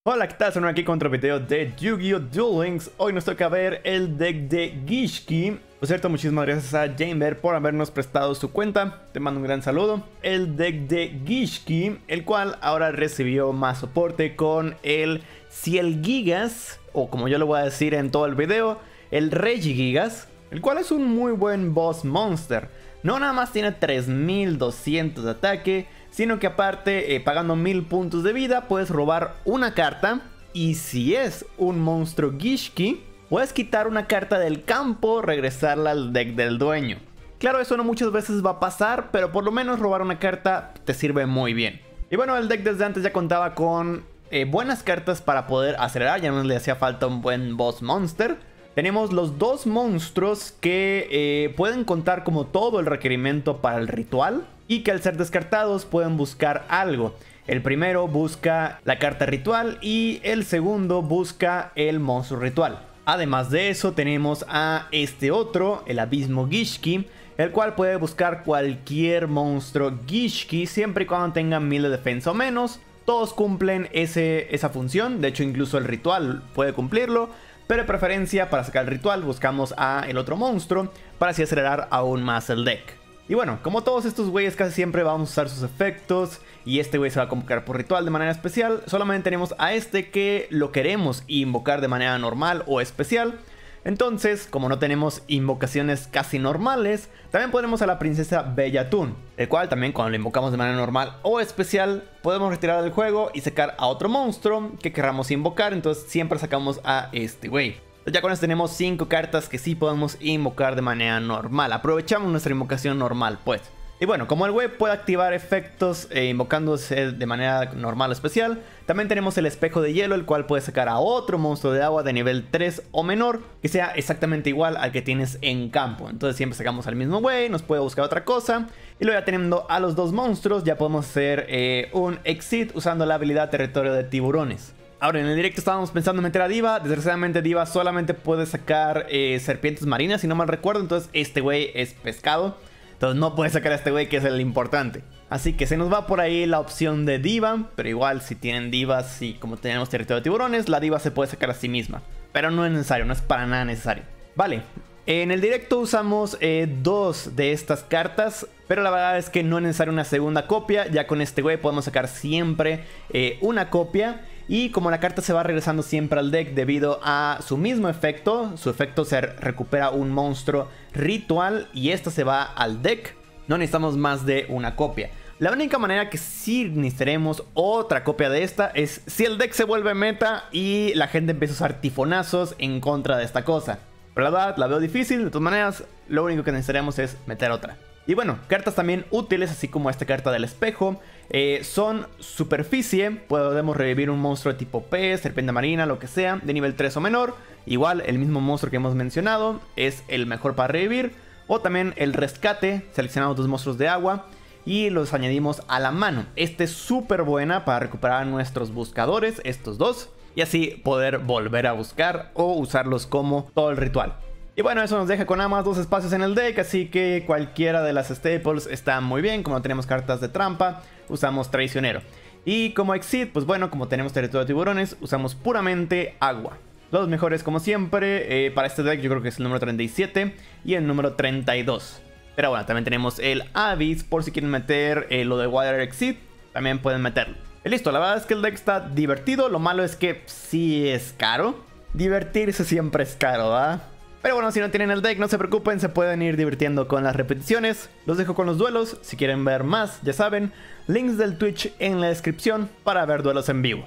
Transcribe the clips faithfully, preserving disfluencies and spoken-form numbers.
Hola, ¿qué tal? Soy aquí con otro video de Yu-Gi-Oh! Duel Links. Hoy nos toca ver el deck de Gishki. Por cierto, muchísimas gracias a Jamer por habernos prestado su cuenta. Te mando un gran saludo. El deck de Gishki, el cual ahora recibió más soporte con el cien gigas, o como yo lo voy a decir en todo el video, el Regigigas, el cual es un muy buen boss monster. No nada más tiene tres mil doscientos de ataque, sino que aparte, eh, pagando mil puntos de vida, puedes robar una carta. Y si es un monstruo Gishki, puedes quitar una carta del campo, regresarla al deck del dueño. Claro, eso no muchas veces va a pasar, pero por lo menos robar una carta te sirve muy bien. Y bueno, el deck desde antes ya contaba con eh, buenas cartas para poder acelerar, ya no le hacía falta un buen boss monster. Tenemos los dos monstruos que eh, pueden contar como todo el requerimiento para el ritual y que al ser descartados pueden buscar algo. El primero busca la carta ritual y el segundo busca el monstruo ritual. Además de eso tenemos a este otro, el abismo Gishki, el cual puede buscar cualquier monstruo Gishki siempre y cuando tengan mil de defensa o menos. Todos cumplen ese, esa función, de hecho incluso el ritual puede cumplirlo. Pero de preferencia, para sacar el ritual, buscamos a el otro monstruo para así acelerar aún más el deck. Y bueno, como todos estos güeyes casi siempre vamos a usar sus efectos y este güey se va a convocar por ritual de manera especial. Solamente tenemos a este que lo queremos invocar de manera normal o especial. Entonces, como no tenemos invocaciones casi normales, también ponemos a la princesa Bellatún, el cual también cuando lo invocamos de manera normal o especial, podemos retirar del juego y sacar a otro monstruo que queramos invocar. Entonces siempre sacamos a este güey. Ya con esto tenemos cinco cartas que sí podemos invocar de manera normal. Aprovechamos nuestra invocación normal, pues. Y bueno, como el güey puede activar efectos eh, invocándose de manera normal o especial, también tenemos el espejo de hielo, el cual puede sacar a otro monstruo de agua de nivel tres o menor, que sea exactamente igual al que tienes en campo. Entonces siempre sacamos al mismo güey, nos puede buscar otra cosa. Y luego ya teniendo a los dos monstruos, ya podemos hacer eh, un exit usando la habilidad territorio de tiburones. Ahora, en el directo estábamos pensando en meter a Diva. Desgraciadamente Diva solamente puede sacar eh, serpientes marinas, si no mal recuerdo. Entonces este güey es pescado. Entonces no puede sacar a este güey, que es el importante. Así que se nos va por ahí la opción de Diva. Pero igual si tienen divas y como tenemos territorio de tiburones, la Diva se puede sacar a sí misma. Pero no es necesario, no es para nada necesario. Vale, en el directo usamos eh, dos de estas cartas. Pero la verdad es que no es necesaria una segunda copia. Ya con este güey podemos sacar siempre eh, una copia. Y como la carta se va regresando siempre al deck debido a su mismo efecto, su efecto se recupera un monstruo ritual y esta se va al deck, no necesitamos más de una copia. La única manera que sí necesitaremos otra copia de esta es si el deck se vuelve meta y la gente empieza a usar tifonazos en contra de esta cosa. Pero la verdad la veo difícil, de todas maneras lo único que necesitaremos es meter otra. Y bueno, cartas también útiles, así como esta carta del espejo, eh, son superficie. Podemos revivir un monstruo de tipo pez, serpiente marina, lo que sea, de nivel tres o menor. Igual, el mismo monstruo que hemos mencionado es el mejor para revivir. O también el rescate, seleccionamos dos monstruos de agua y los añadimos a la mano. Este es súper buena para recuperar nuestros buscadores, estos dos, y así poder volver a buscar o usarlos como todo el ritual. Y bueno, eso nos deja con nada más dos espacios en el deck, así que cualquiera de las staples está muy bien. Como no tenemos cartas de trampa, usamos traicionero. Y como exit, pues bueno, como tenemos territorio de tiburones, usamos puramente agua. Los mejores como siempre, eh, para este deck yo creo que es el número treinta y siete y el número treinta y dos. Pero bueno, también tenemos el Abyss, por si quieren meter eh, lo de Water Exit, también pueden meterlo. Y listo, la verdad es que el deck está divertido, lo malo es que sí es caro. Divertirse siempre es caro, ¿verdad? Pero bueno, si no tienen el deck, no se preocupen, se pueden ir divirtiendo con las repeticiones. Los dejo con los duelos, si quieren ver más, ya saben, links del Twitch en la descripción para ver duelos en vivo.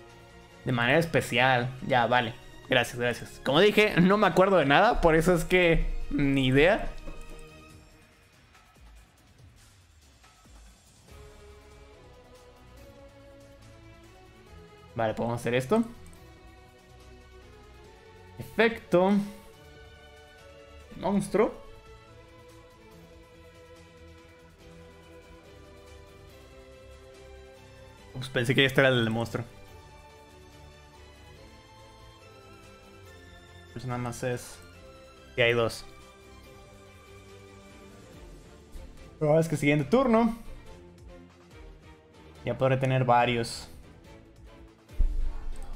De manera especial, ya vale, gracias, gracias. Como dije, no me acuerdo de nada, por eso es que ni idea. Vale, podemos hacer esto. Efecto monstruo. Ups, pensé que este era el del monstruo. Pues nada más es que hay dos. Pero es que siguiente turno ya podré tener varios.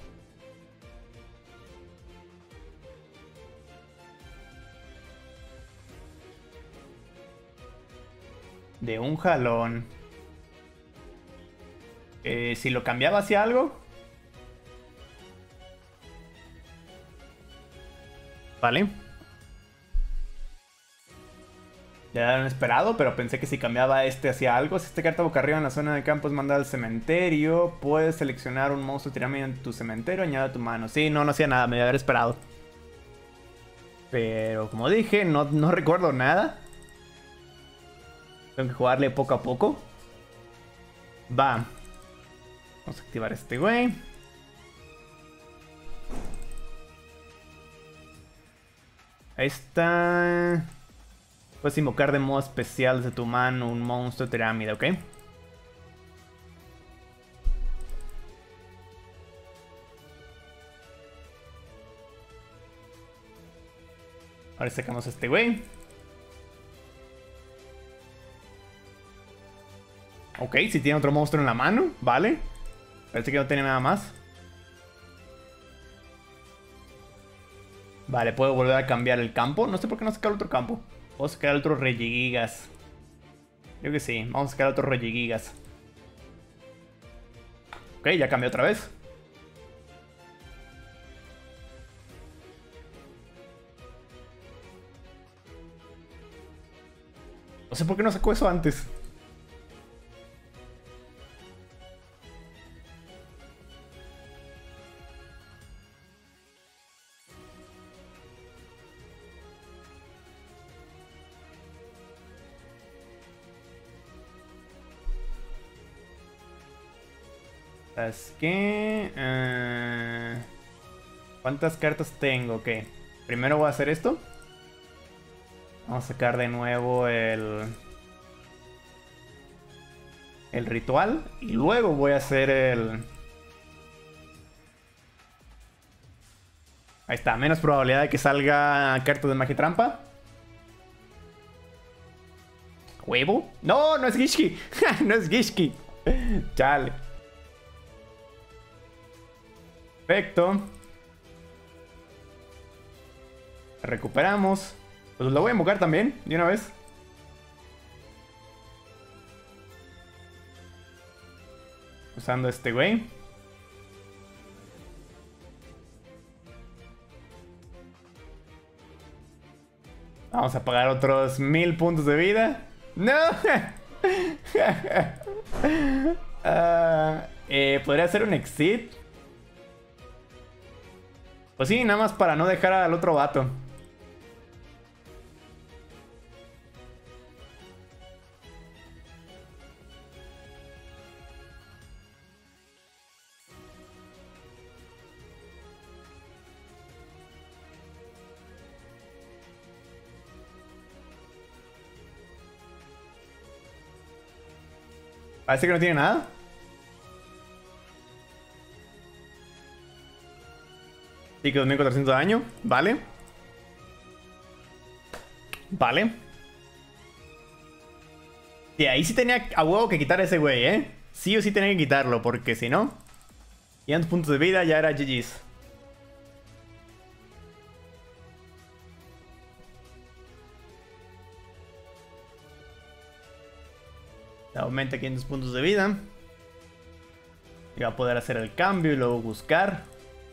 De un jalón. Eh, si lo cambiaba hacia algo. Vale. Ya lo han esperado, pero pensé que si cambiaba este hacia algo. Si esta carta boca arriba en la zona de campo es mandada al cementerio, puedes seleccionar un monstruo tirámide en tu cementerio, añade a tu mano. Sí, no, no hacía nada, me debía haber esperado. Pero como dije, no, no recuerdo nada. Tengo que jugarle poco a poco. Va. Vamos a activar este güey. Ahí está. Puedes invocar de modo especial desde tu mano un monstruo tirámide, ¿ok? Ahora sacamos a este güey. Ok, si tiene otro monstruo en la mano, vale. Parece que no tiene nada más. Vale, puedo volver a cambiar el campo. No sé por qué no sacar otro campo. Puedo sacar otro Regigigas. Creo que sí, vamos a sacar otro Regigigas. Ok, ya cambió otra vez. No sé por qué no sacó eso antes. Es que... Uh, ¿cuántas cartas tengo? Ok. Primero voy a hacer esto. Vamos a sacar de nuevo el... El ritual. Y luego voy a hacer el... Ahí está. Menos probabilidad de que salga cartas de magia trampa. ¿Huevo? No, no es Gishki. No es Gishki. Chale. Perfecto. Recuperamos. Pues lo voy a invocar también, de una vez. Usando este güey. Vamos a pagar otros mil puntos de vida. ¡No! uh, eh, ¿Podría hacer un exit? Pues sí, nada más para no dejar al otro vato. Parece que no tiene nada. Sí, que dos mil cuatrocientos de daño. Vale. Vale. Y ahí sí tenía a huevo que quitar a ese güey, ¿eh? Sí o sí tenía que quitarlo, porque si no... quinientos puntos de vida, ya era G G's. Aumenta quinientos puntos de vida. Y va a poder hacer el cambio y luego buscar.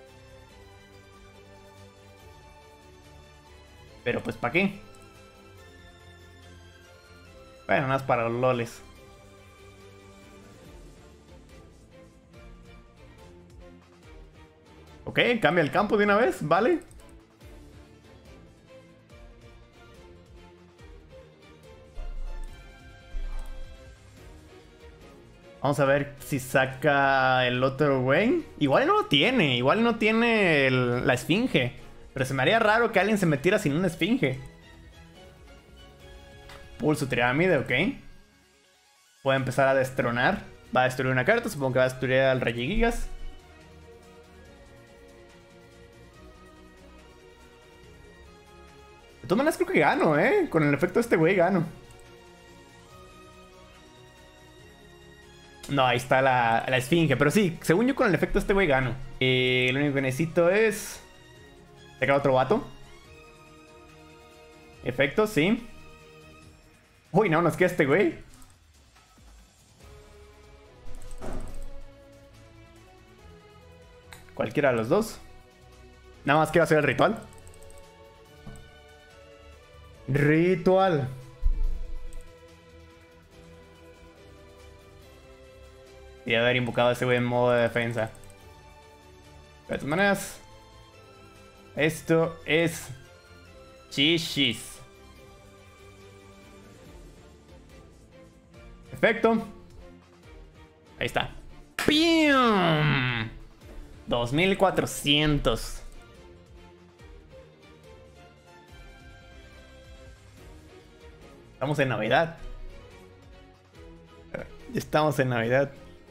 Pero pues ¿para qué? Bueno, nada más para los loles. Ok, cambia el campo de una vez, ¿vale? Vamos a ver si saca el otro güey. Igual no lo tiene, igual no tiene el, la esfinge. Pero se me haría raro que alguien se metiera sin una esfinge. Pulso tirámide, ok. Puede empezar a destronar. Va a destruir una carta, supongo que va a destruir al Regigigas. De todas maneras creo que gano, eh. Con el efecto de este güey gano. No, ahí está la, la esfinge. Pero sí, según yo con el efecto de este güey gano. Y lo único que necesito es... sacar otro vato. Efecto, sí. Uy, no, nos queda este güey. Cualquiera de los dos. Nada más quiero hacer el ritual. Ritual. Y haber invocado a ese güey en modo de defensa. De todas maneras, esto es chichis. Perfecto. Ahí está. ¡Pium! dos mil cuatrocientos. Estamos en Navidad. Estamos en Navidad.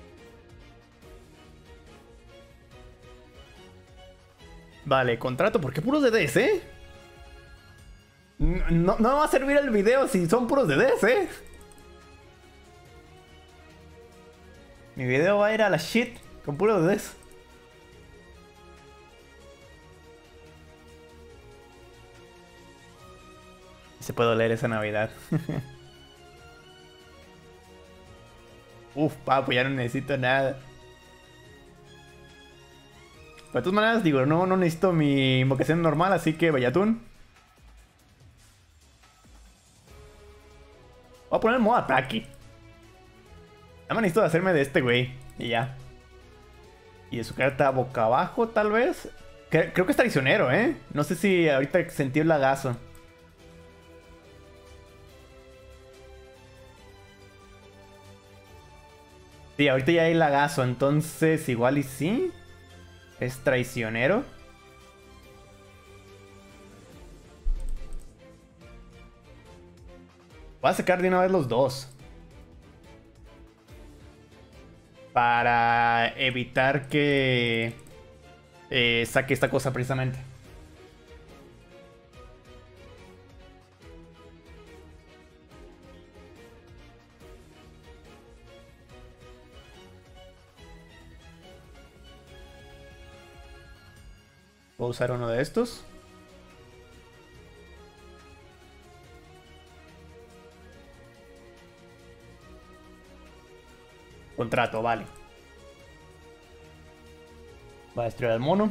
Vale, contrato. ¿Por qué puros D Ds, eh? No, no va a servir el video si son puros D Ds, eh. Mi video va a ir a la shit con puros D Ds. Se puedo leer esa Navidad. Uf, papu, ya no necesito nada. De todas maneras, digo, no, no necesito mi invocación normal, así que Bayatún. Voy a poner el modo ataque. Nada más necesito hacerme de este güey. Y ya. Y de su carta boca abajo, tal vez. Creo, creo que es traicionero, ¿eh? No sé si ahorita sentí el lagazo. Sí, ahorita ya hay lagazo, entonces igual y sí. Es traicionero. Voy a sacar de una vez los dos. Para evitar que eh, saque esta cosa precisamente. Voy a usar uno de estos. Contrato, vale. Va a destruir al mono.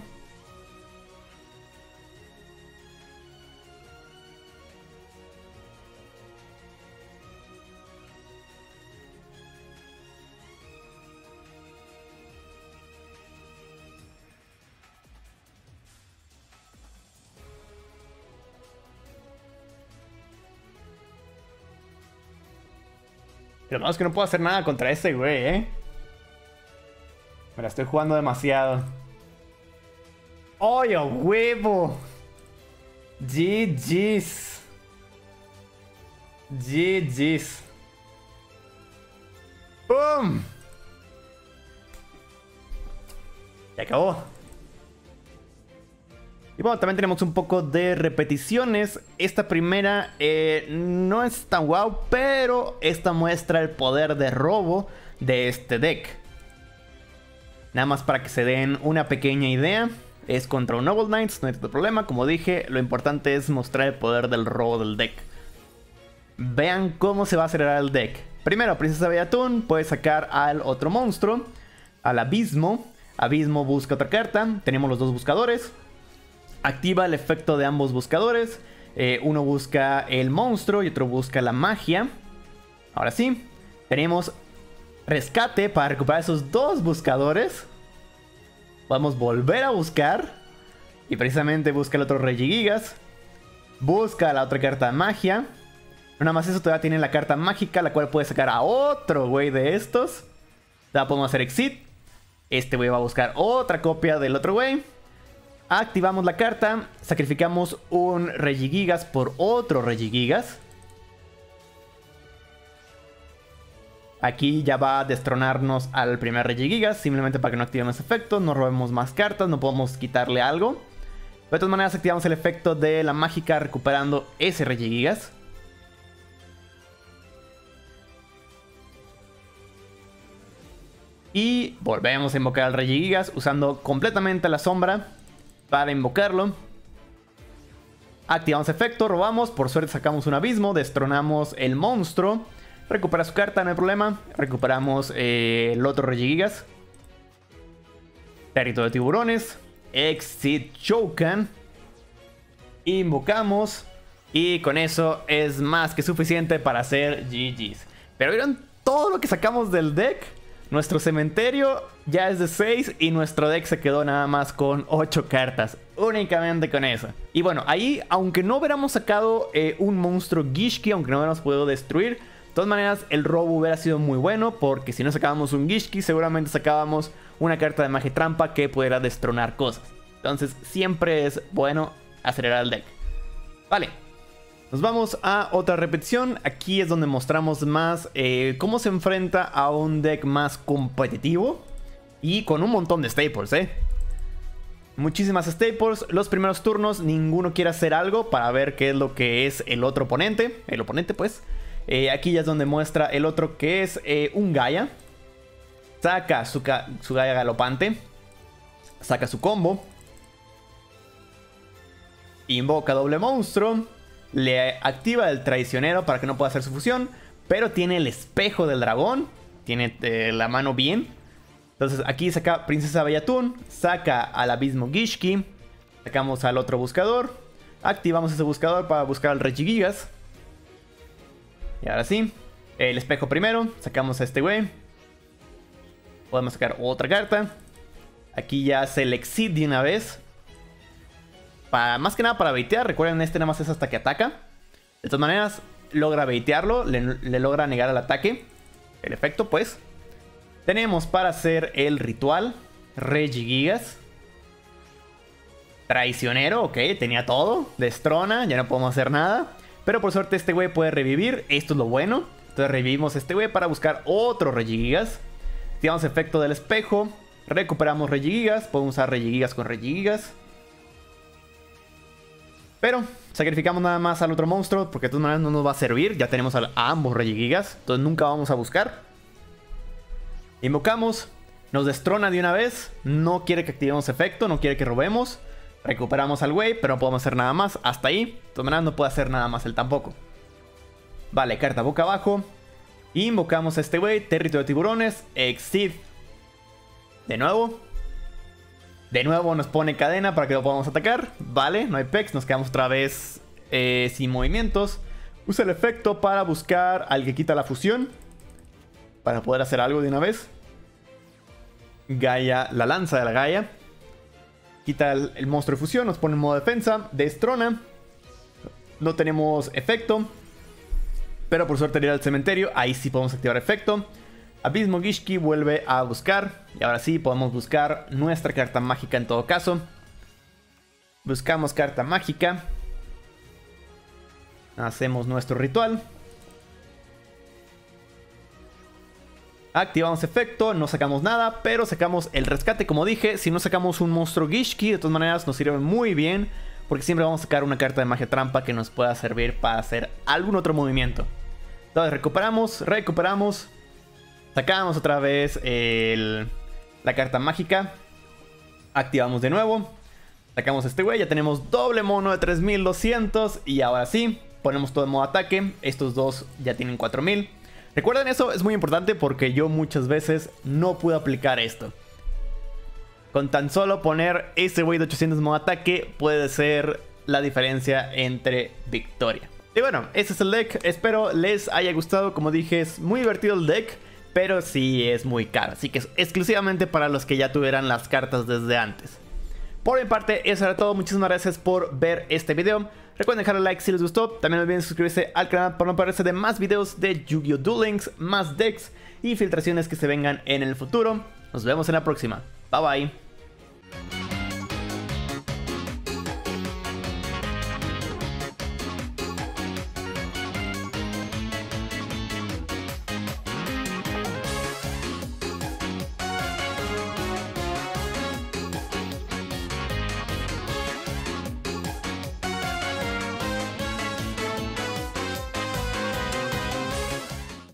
Pero no, es que no puedo hacer nada contra ese güey, ¿eh? Me la estoy jugando demasiado. ¡Ay, a huevo! G G's. G G's. ¡Pum! Se acabó. Y bueno, también tenemos un poco de repeticiones. Esta primera eh, no es tan guau, pero esta muestra el poder de robo de este deck. Nada más para que se den una pequeña idea. Es contra un Noble Knights, no hay tanto problema. Como dije, lo importante es mostrar el poder del robo del deck. Vean cómo se va a acelerar el deck. Primero, Princesa Bayatún puede sacar al otro monstruo, al Abismo. Abismo busca otra carta. Tenemos los dos buscadores. Activa el efecto de ambos buscadores. Eh, uno busca el monstruo y otro busca la magia. Ahora sí, tenemos rescate para recuperar esos dos buscadores. Podemos volver a buscar. Y precisamente busca el otro Regigigas. Busca la otra carta de magia. Nada más eso, todavía tiene la carta mágica, la cual puede sacar a otro güey de estos. Ya podemos hacer exit. Este güey va a buscar otra copia del otro güey. Activamos la carta, sacrificamos un Regigigas por otro Regigigas. Aquí ya va a destronarnos al primer Regigigas, simplemente para que no activemos efectos, no robemos más cartas, no podemos quitarle algo. De todas maneras activamos el efecto de la mágica recuperando ese Regigigas. Y volvemos a invocar al Regigigas usando completamente la sombra para invocarlo. Activamos efecto, robamos, por suerte sacamos un abismo, destronamos el monstruo. Recupera su carta, no hay problema. Recuperamos eh, el otro Regigigas. Territorio de tiburones. Exit Chokan. Invocamos. Y con eso es más que suficiente para hacer G G's. Pero ¿vieron todo lo que sacamos del deck? Nuestro cementerio ya es de seis y nuestro deck se quedó nada más con ocho cartas. Únicamente con eso. Y bueno, ahí, aunque no hubiéramos sacado eh, un monstruo Gishki, aunque no hubiéramos podido destruir, de todas maneras el robo hubiera sido muy bueno, porque si no sacábamos un Gishki, seguramente sacábamos una carta de magia trampa que pudiera destronar cosas. Entonces siempre es bueno acelerar el deck. Vale. Nos vamos a otra repetición. Aquí es donde mostramos más eh, cómo se enfrenta a un deck más competitivo. Y con un montón de staples, eh. Muchísimas staples. Los primeros turnos ninguno quiere hacer algo para ver qué es lo que es el otro oponente. El oponente pues. Eh, aquí ya es donde muestra el otro que es eh, un Gaia. Saca su, su Gaia galopante. Saca su combo. Invoca doble monstruo. Le activa el traicionero para que no pueda hacer su fusión. Pero tiene el espejo del dragón. Tiene eh, la mano bien. Entonces aquí saca Princesa Bellatún. Saca al abismo Gishki. Sacamos al otro buscador. Activamos ese buscador para buscar al Regigigas. Y ahora sí. El espejo primero. Sacamos a este güey. Podemos sacar otra carta. Aquí ya hace el exit de una vez. Para, más que nada para baitear. Recuerden, este nada más es hasta que ataca. De todas maneras, logra baitearlo. Le, le logra negar el ataque. El efecto, pues. Tenemos para hacer el ritual. Regigigas. Traicionero, ok. Tenía todo. Destrona. Ya no podemos hacer nada. Pero por suerte este güey puede revivir. Esto es lo bueno. Entonces revivimos este güey para buscar otro Regigigas. Activamos efecto del espejo. Recuperamos Regigigas. Podemos usar Regigigas con Regigigas. Pero sacrificamos nada más al otro monstruo, porque de todas maneras no nos va a servir. Ya tenemos a, a ambos Regigigas, entonces nunca vamos a buscar. Invocamos. Nos destrona de una vez. No quiere que activemos efecto, no quiere que robemos. Recuperamos al güey, pero no podemos hacer nada más. Hasta ahí. De todas maneras no puede hacer nada más él tampoco. Vale, carta boca abajo. Invocamos a este güey. Territorio de tiburones. Exit. De nuevo. De nuevo nos pone cadena para que lo podamos atacar. Vale, no hay pex. Nos quedamos otra vez eh, sin movimientos. Usa el efecto para buscar al que quita la fusión. Para poder hacer algo de una vez. Gaia, la lanza de la Gaia. Quita el, el monstruo de fusión. Nos pone en modo defensa. Destrona. No tenemos efecto. Pero por suerte ir al cementerio. Ahí sí podemos activar efecto. Abismo Gishki vuelve a buscar. Y ahora sí podemos buscar nuestra carta mágica en todo caso. Buscamos carta mágica. Hacemos nuestro ritual. Activamos efecto, no sacamos nada, pero sacamos el rescate, como dije. Si no sacamos un monstruo Gishki, de todas maneras nos sirve muy bien, porque siempre vamos a sacar una carta de magia trampa que nos pueda servir para hacer algún otro movimiento. Entonces recuperamos, recuperamos. Sacamos otra vez el, la carta mágica. Activamos de nuevo. Sacamos a este güey, ya tenemos doble mono de tres mil doscientos. Y ahora sí, ponemos todo en modo ataque. Estos dos ya tienen cuatro mil. Recuerden eso, es muy importante porque yo muchas veces no pude aplicar esto. Con tan solo poner ese güey de ochocientos en modo ataque puede ser la diferencia entre victoria. Y bueno, ese es el deck. Espero les haya gustado. Como dije, es muy divertido el deck, pero sí es muy caro. Así que es exclusivamente para los que ya tuvieran las cartas desde antes. Por mi parte, eso era todo. Muchísimas gracias por ver este video. Recuerden dejar un like si les gustó. También no olviden suscribirse al canal para no perderse de más videos de Yu-Gi-Oh! Duel Links, más decks y filtraciones que se vengan en el futuro. Nos vemos en la próxima. Bye bye.